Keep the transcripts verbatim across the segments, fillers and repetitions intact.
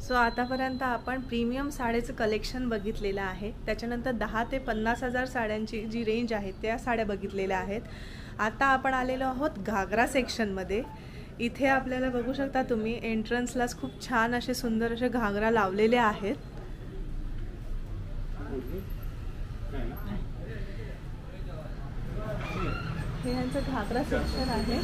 So आतापर्यंत आपण premium साड्याचं collection बघितलेलं आहे. त्याच्यानंतर दहा ते पन्नास हजार साड्यांची जी रेंज आहे त्या साड्या बघितलेल्या आहेत. आता आपण आलेलो आहोत घागरा सेक्शनमध्ये. इथे आपल्याला बघू शकता तुम्ही एंट्रन्सलाच खूप छान असे सुंदर असे घागरा लावलेले आहेत. हे यांचं घागरा सेक्शन आहे.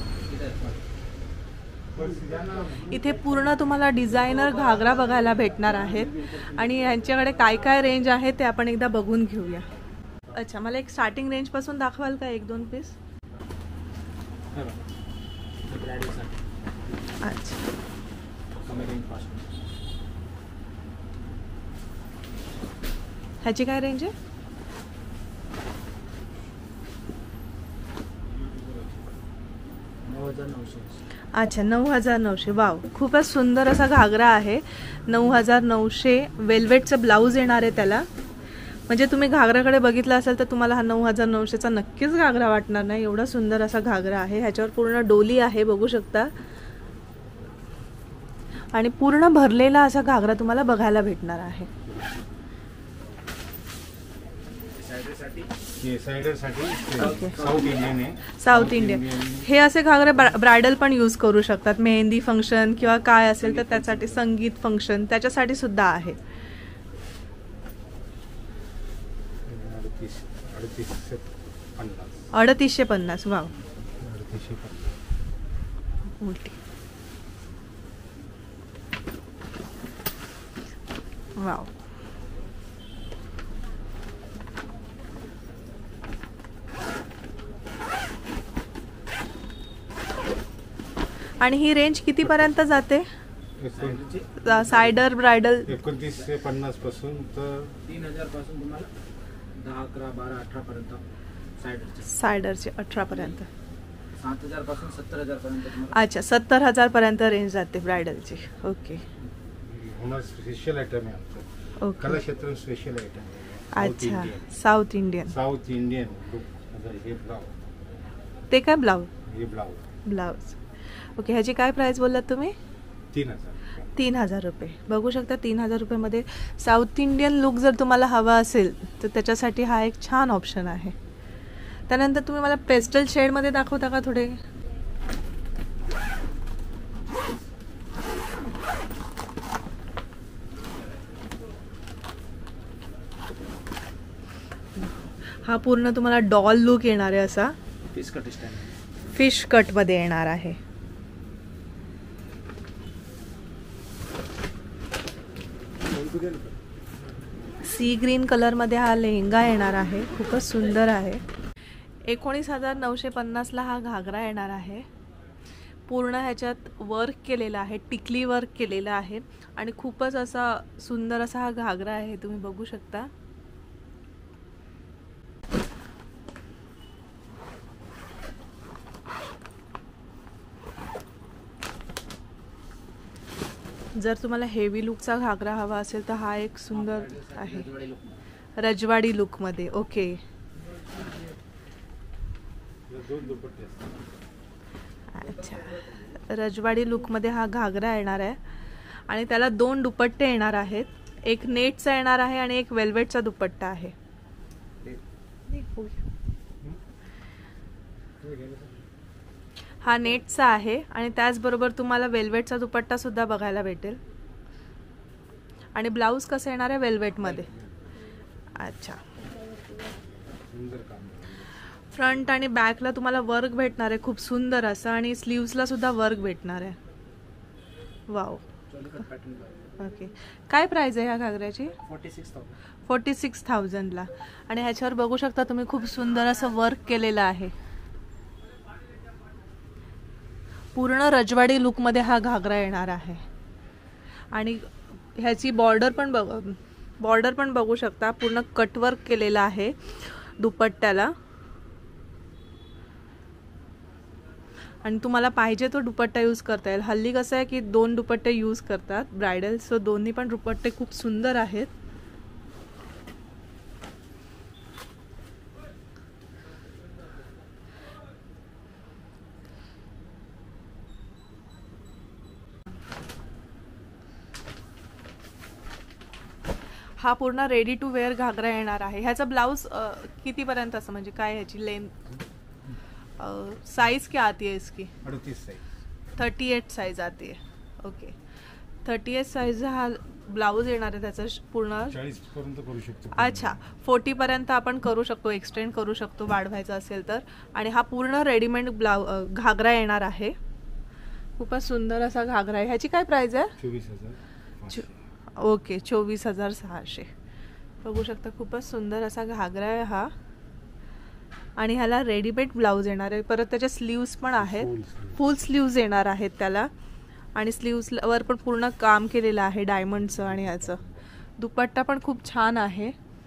इथे पूर्ण तुम्हाला डिझायनर घागरा बघायला भेटणार आहेत आणि यांच्याकडे काय काय रेंज आहे ते आपण एकदा बघून घेऊया. अच्छा, मला एक स्टार्टिंग रेंज पासून दाखवाल का एक दोन पीस? अच्छा, ह्याची काय रेंज आहे? अच्छा, नऊ हजार नऊशे. वाव, खूपच सुंदर असा घागरा आहे. नऊ हजार नऊशे. वेल्वेटचं ब्लाऊज येणार आहे त्याला. म्हणजे तुम्ही घागराकडे बघितला असेल तर तुम्हाला हा नऊ हजार नऊशेचा नक्कीच घागरा वाटणार नाही. एवढा सुंदर असा घागरा आहे. ह्याच्यावर पूर्ण डोली आहे बघू शकता आणि पूर्ण भरलेला असा घागरा तुम्हाला बघायला भेटणार आहे. South Indian. हे असे घागरे ब्रायडल पण यूज करू शकतात. मेहंदी फंक्शन किंवा काय असेल तर त्यासाठी, संगीत फंक्शन त्याच्यासाठी सुद्धा आहे. अडतीसशे पन्नास. वाव, उलटी. वाव, आणि ही रेंज किती पर्यंत जाते? सायडर ब्रायडल एकोणतीसशे पन्नास पासून तर तीन हजार पासून तुम्हाला दहा अकरा बारा अठरा पर्यंत सायडरचे सायडरचे अठरा पर्यंत. सात हजार पासून सत्तर हजार पर्यंत. अच्छा, सत्तर हजार पर्यंत रेंज जाते ब्रायडलची. ओके, स्पेशल आयटम आहे आमचं. ओके, कला क्षेत्र स्पेशल आयटम. अच्छा, south Indian. South Indian look. हे ब्लाउज. ते काय ब्लाउज? हे ब्लाउज. ब्लाउज. ओके, ह्याची काय प्राइस बोललात तुम्ही? तीन हजार. तीन हजार रुपये. बघू शकता तीन हजार रुपयामध्ये साऊथ इंडियन लुक जर तुम्हाला हवा असेल तर त्याच्यासाठी हा एक छान ऑप्शन आहे. त्यानंतर तुम्ही मला पेस्टल शेडमध्ये दाखवता का थोडे? हा पूर्ण तुम्हाला डॉल लुक येणार आहे असा. Fish cut style. Fish cut मध्ये येणार आहे. सी ग्रीन कलर मध्ये हा लेहंगा येणार आहे. खूपच सुंदर आहे. एकोणीस हजार नऊशे पन्नासला हा घागरा येणार आहे. पूर्ण ह्याच्यात वर्क केलेला आहे, टिकली वर्क केलेलं आहे आणि खूपच असा सुंदर असा हा घागरा आहे. तुम्ही बघू शकता. जर तुम्हाला हेवी लुकचा घागरा हवा असेल तर हा एक सुंदर आहे, रजवाडी लुक मध्ये. ओके, अच्छा, रजवाडी लुक मध्ये हा घागरा येणार आहे आणि त्याला दोन दुपट्टे येणार आहेत. एक नेटचा येणार आहे आणि एक वेल्वेटचा दुपट्टा आहे. हा नेटचा आहे आणि त्याचबरोबर तुम्हाला वेल्वेटचा दुपट्टा सुद्धा बघायला भेटेल. आणि ब्लाऊज कसं येणार आहे? वेल्वेट मध्ये. अच्छा, फ्रंट आणि बॅकला तुम्हाला वर्क भेटणार आहे खूप सुंदर असं आणि स्लीव्सला सुद्धा वर्क भेटणार आहे. Wow, okay. काय प्राइस आहे ह्या घागऱ्याची? Forty six थाउजंडला. आणि ह्याच्यावर बघू शकता तुम्ही खूप सुंदर असं वर्क केलेलं आहे. पूर्ण रजवाडी लुक मध्ये हा घागरा येणार आहे आणि ह्याची बॉर्डर पण बघ बॉर्डर पण बघू शकता. पूर्ण कटवर्क केलेला आहे दुपट्ट्याला आणि तुम्हाला पाहिजे तो दुपट्टा यूज करता येईल. हल्ली कसं आहे की दोन दुपट्टे यूज करतात ब्रायडल, सो दोन्ही पण दुपट्टे खूप सुंदर आहेत. हा पूर्ण रेडी टू वेअर घागरा येणार आहे. ह्याचा ब्लाउज कितीपर्यंत असं म्हणजे काय ह्याची लेंथ साइज क्या आती है इसकी? अड़तीस साइज थर्टी एट साइज आती है. ओके, थर्टी एट साइज हा ब्लाऊज येणार आहे त्याचा पूर्ण चाळीस पर्यंत करू शकतो. अच्छा, फोर्टी पर्यंत आपण करू शकतो, एक्सटेंड करू शकतो वाढवायचा असेल तर. आणि हा पूर्ण रेडीमेड ब्लाउ घागरा येणार आहे. खूपच सुंदर असा घागरा आहे. ह्याची काय प्राइस आहे? चोवीस हजार. ओके, चोवीस हजार सहाशे. बघू शकता खूपच सुंदर असा घागरा आहे हा. आणि ह्याला रेडीमेड ब्लाऊज येणार आहे. परत त्याच्या स्लीव्स पण आहेत, फुल स्लीव्स येणार आहेत त्याला. आणि स्लीव्सवर पण पूर्ण काम केलेलं आहे डायमंडचं. आणि ह्याचं दुपट्टा पण खूप छान आहे.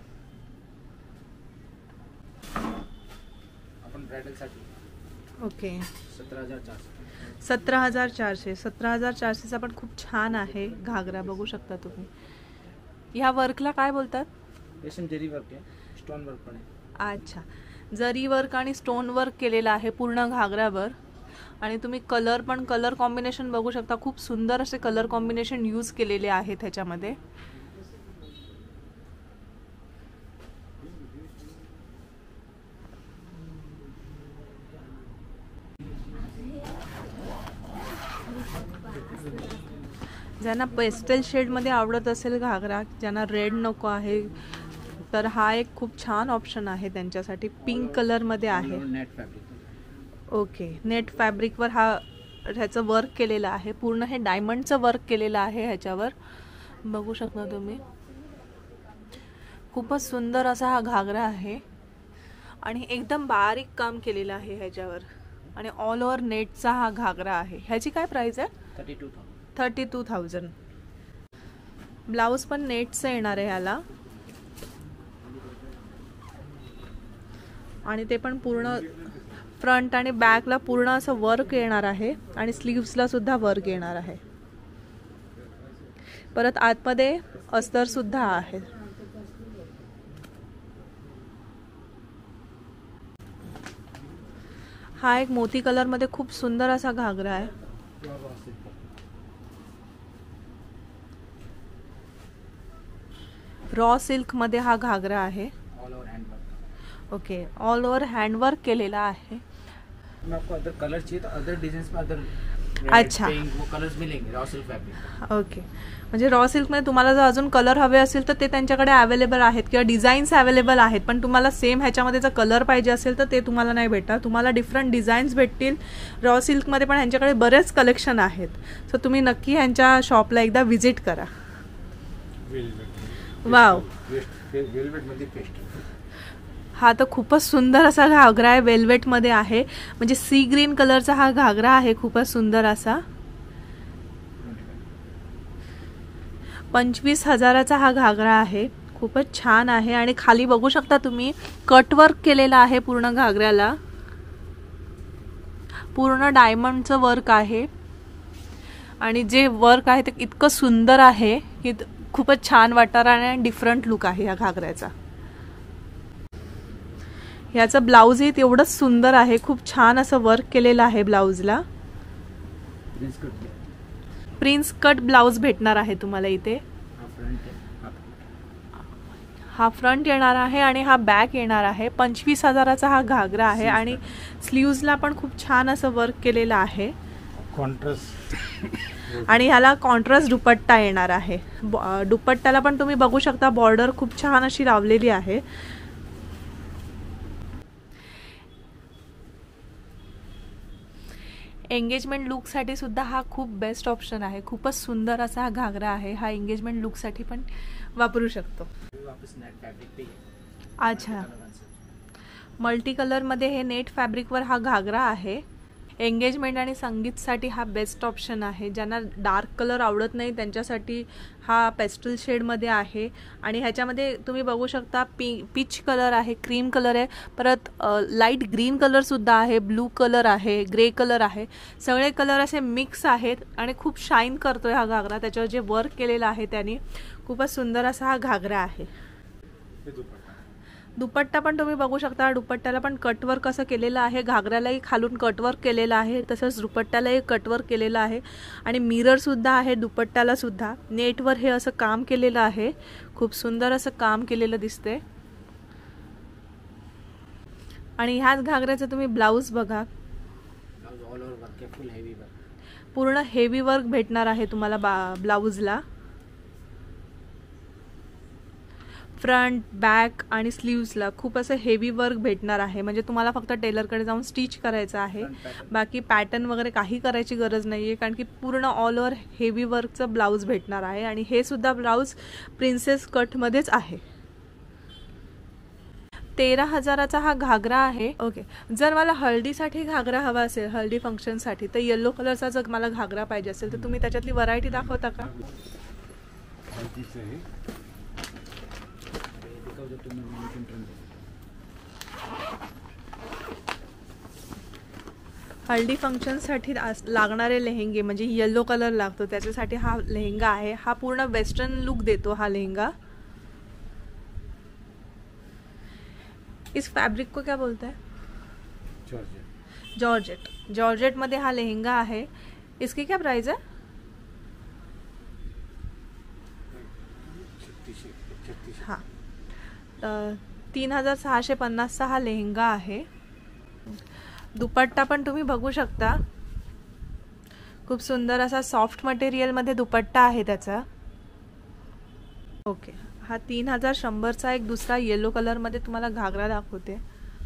आपण ब्राइडलसाठी ओके, सतरा हजार चारशे सतरा हजार चारशे सतरा हजार चारशेचा पण खूप छान आहे घागरा. बघू शकता तुम्ही. ह्या वर्कला काय बोलतात? रेशम जरी वर्क आहे, स्टोन वर्क पण आहे. अच्छा, जरी वर्क आणि स्टोन वर्क केलेलं आहे पूर्ण घागऱ्यावर. आणि तुम्ही कलर पण कलर कॉम्बिनेशन बघू शकता. खूप सुंदर असे कलर कॉम्बिनेशन यूज केलेले आहेत ह्याच्यामध्ये. ज्यांना पेस्टल शेडमध्ये आवडत असेल घागरा, ज्यांना रेड नको आहे, तर हा एक खूप छान ऑप्शन आहे त्यांच्यासाठी. पिंक कलरमध्ये आहे. Net fabric. ओके, नेट फॅब्रिकवर हा ह्याचं वर्क केलेलं आहे. पूर्ण हे डायमंडचं वर्क केलेलं आहे ह्याच्यावर. बघू शकता तुम्ही. खूपच सुंदर असा हा घागरा आहे. आणि एकदम बारीक काम केलेलं आहे ह्याच्यावर. आणि ऑल ओव्हर नेटचा हा घागरा आहे. ह्याची काय प्राइस आहे? Thirty two thousand thirty two thousand. Blouse पण नेटचं येणार आहे ह्याला. आणि ते पण पूर्ण फ्रंट आणि बॅकला पूर्ण असं वर्क येणार आहे. आणि स्लीव्सला सुद्धा वर्क येणार आहे. परत आतमध्ये अस्तर सुद्धा आहे. हा एक मोती कलर मध्ये खूप सुंदर असा घागरा आहे. रॉ सिल्क मध्ये हा घागरा आहे. All over hand work. Okay, all over handwork केलेला आहे. आपको अदर कलर चाहिए तो अदर डिजाइन में अदर अच्छा, वो कलर्स मिलेंगे रॉ सिल्क फैब्रिक. ओके, म्हणजे रॉ सिल्कमध्ये तुम्हाला जर अजून कलर हवे असेल तर ते त्यांच्याकडे अवेलेबल आहेत किंवा डिझाईन्स अवेलेबल आहेत. पण तुम्हाला सेम ह्याच्यामध्ये जर कलर पाहिजे असेल तर ते तुम्हाला नाही भेटणार. तुम्हाला डिफरंट डिझाईन्स भेटतील. रॉ सिल्कमध्ये पण ह्यांच्याकडे बरेच कलेक्शन आहेत. सो तुम्ही नक्की ह्यांच्या शॉपला एकदा व्हिजिट करा. वाव, वेलवेट मध्ये पेस्ट. हा तर खूपच सुंदर असा घागरा आहे. वेल्वेटमध्ये आहे. म्हणजे सी ग्रीन कलरचा हा घागरा आहे. खूपच सुंदर असा. पंचवीस हजाराचा हा घागरा आहे. खूपच छान आहे. आणि खाली बघू शकता तुम्ही कटवर्क केलेला आहे पूर्ण घागऱ्याला. पूर्ण डायमंडचं वर्क आहे. आणि जे वर्क आहे ते इतकं सुंदर आहे की खूपच छान वाटणार. आणि डिफरंट लुक आहे या घागऱ्याचा. याचं ब्लाऊजही तेवढंच सुंदर आहे. खूप छान असं वर्क केलेलं आहे ब्लाऊजला. प्रिन्स कट ब्लाऊज भेटणार आहे तुम्हाला इथे. हा फ्रंट येणार आहे आणि हा बॅक येणार आहे. पंचवीस हजाराचा हा घागरा आहे. आणि स्लीव्सला पण खूप छान असं वर्क केलेलं आहे. कॉन्ट्रास्ट. आणि ह्याला कॉन्ट्रास्ट दुपट्टा येणार आहे. दुपट्ट्याला पण तुम्ही बघू शकता बॉर्डर खूप छान अशी लावलेली आहे. एंगेजमेंट लुकसाठी सुद्धा हा खूप बेस्ट ऑप्शन आहे. खूपच सुंदर असा हा घागरा आहे. हा एंगेजमेंट लुकसाठी पण वापरू शकतो. अच्छा, मल्टी कलरमध्ये हे नेट फॅब्रिकवर हा घागरा आहे. एंगेजमेंट आणि संगीतसाठी हा बेस्ट ऑप्शन आहे. ज्यांना डार्क कलर आवडत नाही त्यांच्यासाठी हा पेस्टल शेडमध्ये आहे. आणि ह्याच्यामध्ये तुम्ही बघू शकता पी पीच कलर आहे, क्रीम कलर आहे, परत लाईट ग्रीन कलरसुद्धा आहे, ब्लू कलर आहे, ग्रे कलर आहे. सगळे कलर असे मिक्स आहेत आणि खूप शाईन करतोय हा घागरा. त्याच्यावर जे वर्क केलेलं आहे त्याने खूपच सुंदर असा हा घागरा आहे. दुपट्टा पण तुम्ही बघू शकता, दुपट्ट्याला पण कटवर्क असं केलेलं आहे, घागऱ्यालाही खालून कटवर्क केलेलं आहे, तसंच दुपट्ट्यालाही कटवर्क केलेलं आहे आणि मिररसुद्धा आहे दुपट्ट्याला सुद्धा. नेटवर हे असं काम केलेलं आहे, खूप सुंदर असं काम केलेलं दिसते. आणि ह्याच घागऱ्याचं तुम्ही ब्लाऊज बघा, पूर्ण हेवी वर्क भेटणार आहे तुम्हाला बा ब्लाऊजला. फ्रंट, बॅक आणि स्लीव्सला खूप असं हेवी वर्क भेटणार आहे. म्हणजे तुम्हाला फक्त टेलरकडे जाऊन स्टिच करायचं आहे, बाकी पॅटर्न वगैरे काही करायची गरज नाही आहे, कारण की पूर्ण ऑल ओव्हर हेवी वर्कचं ब्लाऊज भेटणार आहे. आणि हे सुद्धा ब्लाऊज प्रिन्सेस कटमध्येच आहे. तेरा हजाराचा हा घागरा आहे. ओके, जर मला हळदीसाठी घागरा हवा असेल, हळदी फंक्शनसाठी, तर येलो कलरचा जर मला घागरा पाहिजे असेल तर तुम्ही त्याच्यातली व्हरायटी दाखवता का? हल्दी फंक्शनसाठी लागणारे लेहेंगे म्हणजे येलो कलर लागतो, त्याच्यासाठी हा लेहेंगा आहे. हा पूर्ण वेस्टर्न लुक देतो हा लेहेंगा. इस फैब्रिक को क्या बोलते हैं? जॉर्जेट. जॉर्जेट जॉर्जेट मध्ये हा लेहेंगा आहे. इसकी क्या प्राइस है? हाँ, तीन हजार सहाशे पन्नासचा हा लेहेंगा आहे. दुपट्टा पण तुम्ही बघू शकता, खूप सुंदर असा सॉफ्ट मटेरियल मध्ये दुपट्टा आहे त्याचा. ओके, हा तीन हजार शंभरचा एक दुसरा येलो कलर मध्ये तुम्हाला घागरा दाखवते.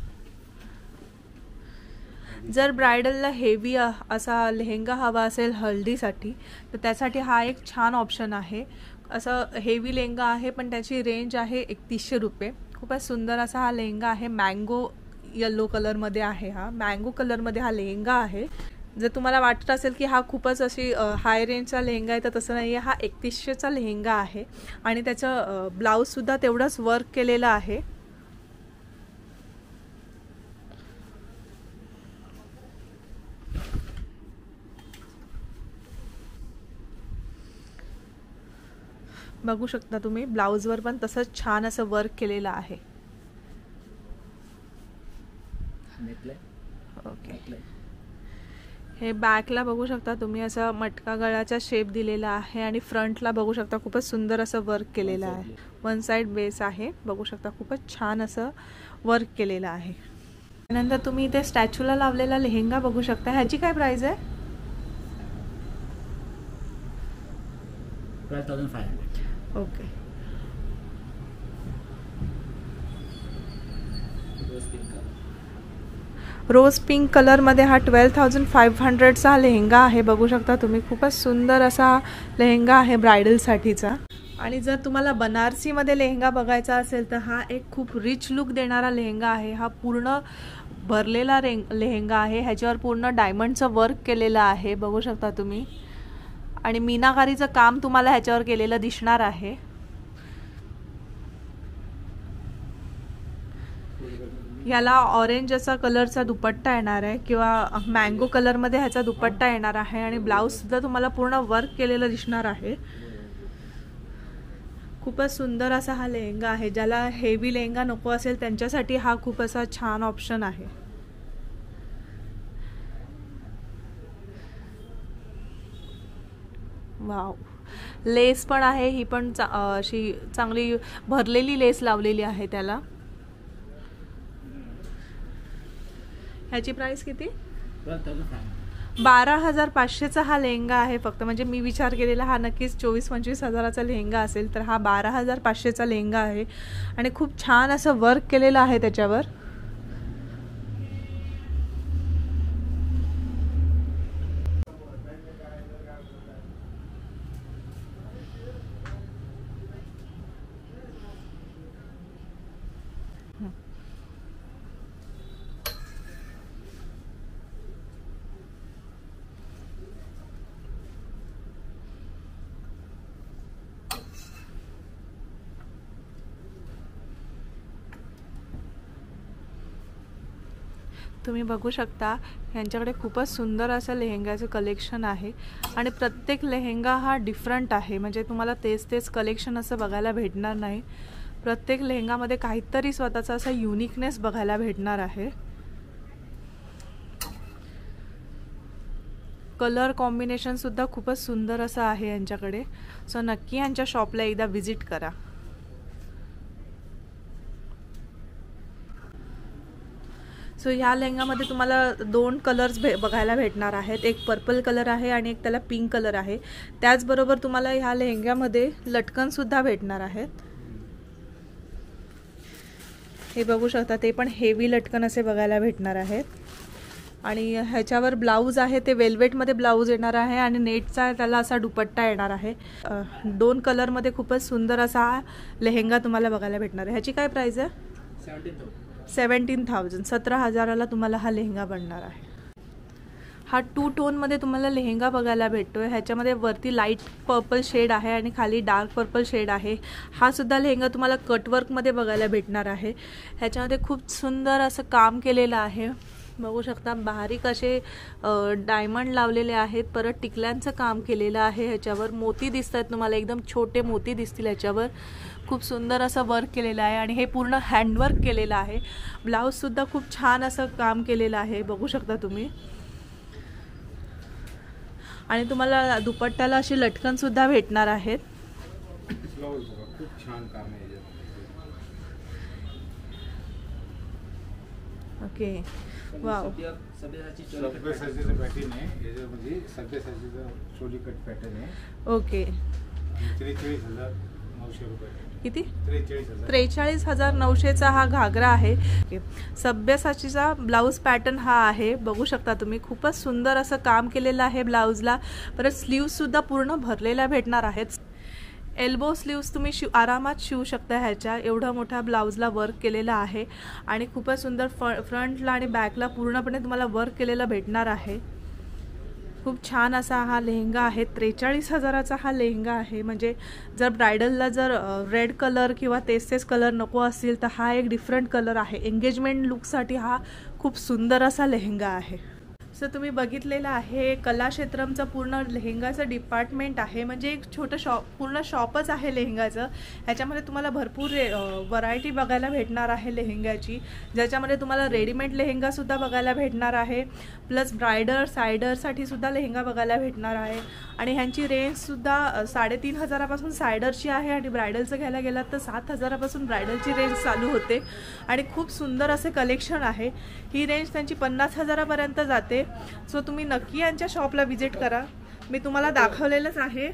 जर ब्रायडलला हेवी असा लेहेंगा हवा असेल हल्दीसाठी तर त्यासाठी हा एक छान ऑप्शन आहे. असं हेवी लेहेंगा आहे पण त्याची रेंज आहे एकतीसशे रुपये. खूपच सुंदर असा हा लेहेंगा आहे. मँगो येलो कलरमध्ये आहे. हा मँगो कलरमध्ये हा लेहेंगा आहे. जर तुम्हाला वाटत असेल की हा खूपच अशी हाय रेंजचा लेहेंगा आहे तर तसं नाही आहे. हा एकतीसशेचा लेहेंगा आहे आणि त्याचं ब्लाऊजसुद्धा तेवढंच वर्क केलेलं आहे. बघू शकता तुम्ही, ब्लाऊजवर पण तसंच छान असं वर्क केलेलं आहे. ओके, हे बॅकला बघू शकता तुम्ही, असं मटका गळाचा शेप दिलेला आहे आणि फ्रंटला बघू शकता खूपच सुंदर असं वर्क केलेलं आहे. वन साइड बेस आहे, बघू शकता खूपच छान असं वर्क केलेलं आहे. त्यानंतर तुम्ही इथे स्टॅच्यूला लावलेला लेहेंगा बघू शकता. ह्याची काय प्राइस आहे? Twelve thousand five hundred. Okay, rose pink कलरमध्ये हा ट्वेल्व थाउजंड फाईव्ह हंड्रेडचा लेहेंगा आहे. बघू शकता तुम्ही, खूपच सुंदर असा लेहेंगा आहे ब्रायडलसाठीचा. आणि जर तुम्हाला बनारसीमध्ये लेहेंगा बघायचा असेल तर हा एक खूप रिच लुक देणारा लेहेंगा आहे. हा पूर्ण भरलेला रे लेहेंगा आहे. ह्याच्यावर पूर्ण डायमंडचं वर्क केलेलं आहे, बघू शकता तुम्ही. आणि मीनाकारीचं काम तुम्हाला ह्याच्यावर केलेलं दिसणार आहे. ह्याला ऑरेंज असा कलरचा दुपट्टा येणार आहे किंवा मँगो कलरमध्ये ह्याचा दुपट्टा येणार आहे आणि ब्लाऊज सुद्धा तुम्हाला पूर्ण वर्क केलेलं दिसणार आहे. खूपच सुंदर असा हा लेहेंगा आहे. ज्याला हेवी लेहेंगा नको असेल त्यांच्यासाठी हा खूप असा छान ऑप्शन आहे. वाव, लेस पण आहे. ही पण चा, अशी चांगली भरलेली लेस लावलेली आहे त्याला. ह्याची प्राइस किती? बारा हजार पाचशेचा हा लेहेंगा आहे फक्त. म्हणजे मी विचार केलेला हा नक्कीच चोवीस पंचवीस हजाराचा लेहेंगा असेल, तर हा बारा हजार पाचशेचा लेहेंगा आहे आणि खूप छान असं वर्क केलेलं आहे त्याच्यावर. तुम्ही बघू शकता यांच्याकडे खूपच सुंदर असं लेहेंगाचं कलेक्शन आहे आणि प्रत्येक लेहेंगा हा डिफरंट आहे. म्हणजे तुम्हाला तेच तेच कलेक्शन असं बघायला भेटणार नाही. प्रत्येक लेहंगामध्ये काहीतरी स्वतःचा असा युनिकनेस बघायला भेटणार आहे. कलर कॉम्बिनेशन सुद्धा खूपच सुंदर असं आहे यांच्याकडे. सो नक्की यांच्या शॉपला एकदा विजिट करा. सो ह्या लेहंगामध्ये तुम्हाला दोन कलर्स भे बघायला भेटणार आहेत. एक पर्पल कलर आहे आणि एक त्याला पिंक कलर आहे. त्याचबरोबर तुम्हाला ह्या लेहंग्यामध्ये लटकन सुद्धा भेटणार आहेत. हे बघू शकता, ते पण हेवी लटकन असे बघायला भेटणार आहेत. आणि ह्याच्यावर ब्लाऊज आहे ते वेल्वेटमध्ये ब्लाऊज येणार आहे आणि नेटचा त्याला असा दुपट्टा येणार आहे. दोन कलरमध्ये खूपच सुंदर असा लेहंगा तुम्हाला बघायला भेटणार आहे. ह्याची काय प्राइस आहे? सेवन्टीन थाउजंड सतरा हजाराला तुम्हाला हा लेहंगा बनणार आहे. हा टू टोनमध्ये तुम्हाला लेहंगा बघायला भेटतोय. ह्याच्यामध्ये वरती लाईट पर्पल शेड आहे आणि खाली डार्क पर्पल शेड आहे. हा सुद्धा लेहंगा तुम्हाला कटवर्कमध्ये बघायला भेटणार आहे. ह्याच्यामध्ये खूप सुंदर असं काम केलेलं आहे. बघू शकता, बारीक असे डायमंड लावलेले आहेत. परत टिकल्यांचं काम केलेलं आहे. ह्याच्यावर मोती दिसत आहेत तुम्हाला, एकदम छोटे मोती दिसतील ह्याच्यावर. खूप सुंदर असं वर्क केलेलं आहे आणि हे पूर्ण हँडवर्क केलेलं आहे. ब्लाऊजसुद्धा खूप छान असं काम केलेलं आहे, बघू शकता तुम्ही. आणि तुम्हाला दुपट्ट्याला अशी लटकनसुद्धा भेटणार आहेत. खूप छान काम आहे. Okay, wow. सब्यासाचीचं पॅटर्न आहे याच्यामध्ये. सब्यासाचीचं चोली कट पॅटर्न आहे. ओके. त्रेचाळीस हजार नऊशे रुपये. किती? त्रेचाळीस हजार त्रेचाळीस हजार नऊशेचा हा घागरा आहे. सब्यासाचीचा ब्लाऊज पॅटर्न हा आहे, बघू शकता तुम्ही. खूपच सुंदर असं काम केलेलं आहे ब्लाऊजला. परत स्लीव्ज सुद्धा पूर्ण भरलेल्या भेटणार आहेत. एल्बो स्लीव्स तुम्ही शिव आरामात शिवू शकता ह्याच्या. एवढा मोठा ब्लाऊजला वर्क केलेला आहे आणि खूपच सुंदर फ फ्रंटला आणि बॅकला पूर्णपणे तुम्हाला वर्क केलेला भेटणार आहे. खूप छान असा हा लेहंगा आहे. त्रेचाळीस हजाराचा हा लेहंगा आहे. म्हणजे जर ब्रायडलला जर रेड कलर किंवा तेच तेच कलर नको असतील तर हा एक डिफरंट कलर आहे. एंगेजमेंट लुकसाठी हा खूप सुंदर असा लेहंगा आहे. सो तुम्ही बघितलेलं आहे कलाक्षेत्रमचं पूर्ण लेहंगाचं डिपार्टमेंट आहे. म्हणजे एक छोटं शॉप, पूर्ण शॉपच आहे लेहंगाचं. ह्याच्यामध्ये तुम्हाला भरपूर व्हरायटी बघायला भेटणार आहे लेहंग्याची, ज्याच्यामध्ये तुम्हाला रेडीमेड लेहंगासुद्धा बघायला भेटणार आहे. प्लस ब्रायडर सायडरसाठी सुद्धा लेहंगा बघायला भेटणार आहे. आणि ह्यांची रेंजसुद्धा साडेतीन हजारापासून सायडरची आहे आणि ब्रायडलचं घ्यायला गेलात तर सात हजारापासून ब्रायडलची रेंज चालू होते. आणि खूप सुंदर असे कलेक्शन आहे. ही रेंज त्यांची पन्नास हजारापर्यंत जाते. सो तुम्ही नक्की यांच्या शॉपला विजिट करा. मी तुम्हाला दाखवलेलंच आहे.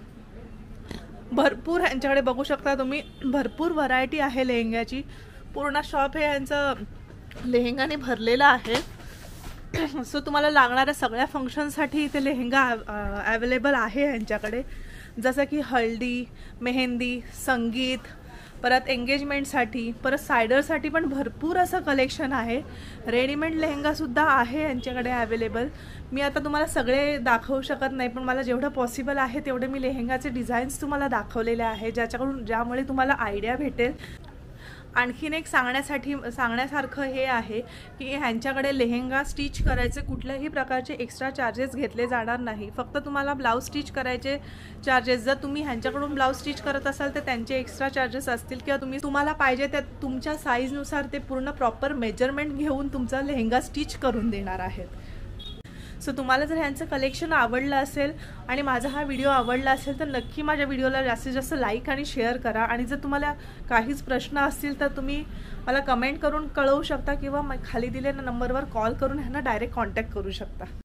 भरपूर यांच्याकडे बघू शकता तुम्ही, भरपूर व्हरायटी आहे लेहंग्याची. पूर्ण शॉप हे यांचं लेहंगाने भरलेलं आहे. सो तुम्हाला लागणाऱ्या सगळ्या फंक्शनसाठी इथे लेहंगा अवेलेबल आहे यांच्याकडे. जसं की हळदी, मेहंदी, संगीत, परत एंगेजमेंटसाठी, परत सायडरसाठी पण भरपूर असं कलेक्शन आहे. रेडीमेड लेहंगासुद्धा आहे यांच्याकडे अवेलेबल. मी आता तुम्हाला सगळे दाखवू शकत नाही, पण मला जेवढं पॉसिबल आहे तेवढे मी लेहंगाचे डिझाईन्स तुम्हाला दाखवलेले आहे, ज्याच्याकडून ज्यामुळे तुम्हाला आयडिया भेटेल. आणखीन एक सांगण्यासाठी सांगण्यासारखं हे आहे की ह्यांच्याकडे लेहंगा स्टिच करायचे कुठल्याही प्रकारचे एक्स्ट्रा चार्जेस घेतले जाणार नाही. फक्त तुम्हाला ब्लाऊज स्टिच करायचे चार्जेस, जर तुम्ही ह्यांच्याकडून ब्लाऊज स्टिच करत असाल तर त्यांचे एक्स्ट्रा चार्जेस असतील, किंवा तुम्ही तुम्हाला पाहिजे त्या तुमच्या साईजनुसार ते पूर्ण प्रॉपर मेजरमेंट घेऊन तुमचा लेहंगा स्टिच करून देणार आहेत. सो तुम्हाला जर ह्यांचं कलेक्शन आवडलं असेल आणि माझा हा व्हिडिओ आवडला असेल तर नक्की माझ्या व्हिडिओला जास्तीत जास्त लाईक आणि शेअर करा. आणि जर तुम्हाला काहीच प्रश्न असतील तर तुम्ही मला कमेंट करून कळवू शकता, किंवा खाली दिलेल्या नंबरवर कॉल करून ह्यांना डायरेक्ट कॉन्टॅक्ट करू शकता.